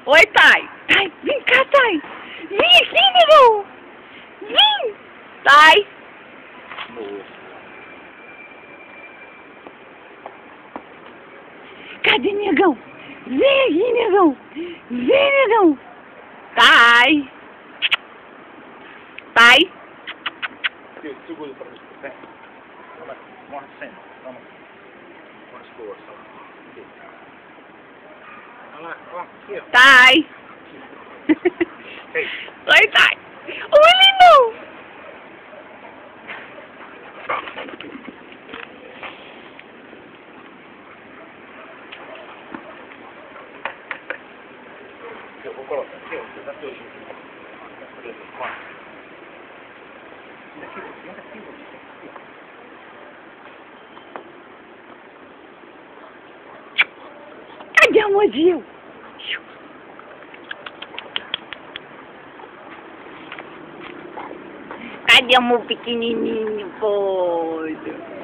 Oi, Thay. Thay, vem cá, Thay. Vem aqui, negão. Vem. Thay. Cadê, negão? Vem aqui, negão. Vem, negão. Thay. Thay. Segura pra mim. Vem. Vamos, morre sempre. Vamos. Vamos força. Olha lá, ó. Aqui, ó. Thay. Oi, Thay. Oi, lindão. Eu vou colocar aqui, ó. Você tá teu jeito. Daqui, Cadê a Modil? Cadê o meu pequenininho, poxa?